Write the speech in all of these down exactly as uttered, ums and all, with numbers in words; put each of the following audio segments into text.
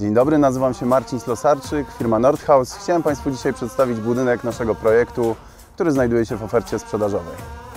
Dzień dobry, nazywam się Marcin Slosarczyk, firma Nordhaus. Chciałem Państwu dzisiaj przedstawić budynek naszego projektu, który znajduje się w ofercie sprzedażowej.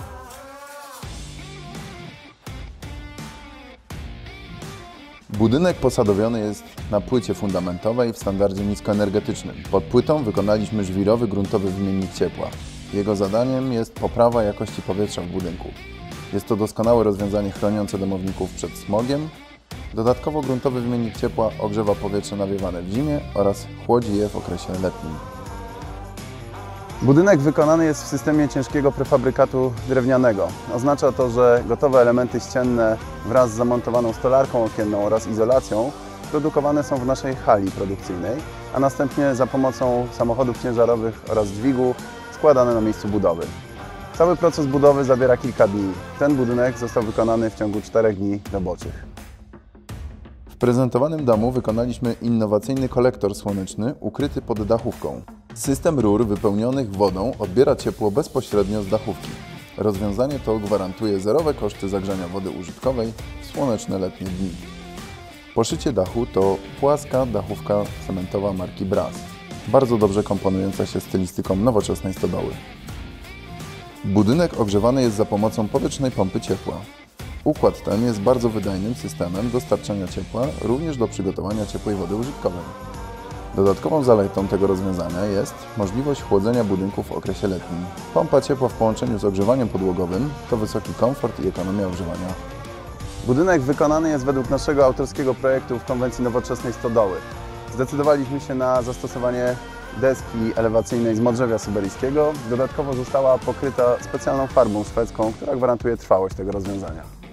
Budynek posadowiony jest na płycie fundamentowej w standardzie niskoenergetycznym. Pod płytą wykonaliśmy żwirowy gruntowy wymiennik ciepła. Jego zadaniem jest poprawa jakości powietrza w budynku. Jest to doskonałe rozwiązanie chroniące domowników przed smogiem. Dodatkowo gruntowy wymiennik ciepła ogrzewa powietrze nawiewane w zimie oraz chłodzi je w okresie letnim. Budynek wykonany jest w systemie ciężkiego prefabrykatu drewnianego. Oznacza to, że gotowe elementy ścienne wraz z zamontowaną stolarką okienną oraz izolacją produkowane są w naszej hali produkcyjnej, a następnie za pomocą samochodów ciężarowych oraz dźwigu składane na miejscu budowy. Cały proces budowy zabiera kilka dni. Ten budynek został wykonany w ciągu czterech dni roboczych. W prezentowanym domu wykonaliśmy innowacyjny kolektor słoneczny ukryty pod dachówką. System rur wypełnionych wodą odbiera ciepło bezpośrednio z dachówki. Rozwiązanie to gwarantuje zerowe koszty zagrzania wody użytkowej w słoneczne letnie dni. Poszycie dachu to płaska dachówka cementowa marki Brass, bardzo dobrze komponująca się stylistyką nowoczesnej stodoły. Budynek ogrzewany jest za pomocą powietrznej pompy ciepła. Układ ten jest bardzo wydajnym systemem dostarczania ciepła również do przygotowania ciepłej wody użytkowej. Dodatkową zaletą tego rozwiązania jest możliwość chłodzenia budynku w okresie letnim. Pompa ciepła w połączeniu z ogrzewaniem podłogowym to wysoki komfort i ekonomia ogrzewania. Budynek wykonany jest według naszego autorskiego projektu w konwencji nowoczesnej stodoły. Zdecydowaliśmy się na zastosowanie deski elewacyjnej z modrzewia syberyjskiego. Dodatkowo została pokryta specjalną farbą szwedzką, która gwarantuje trwałość tego rozwiązania.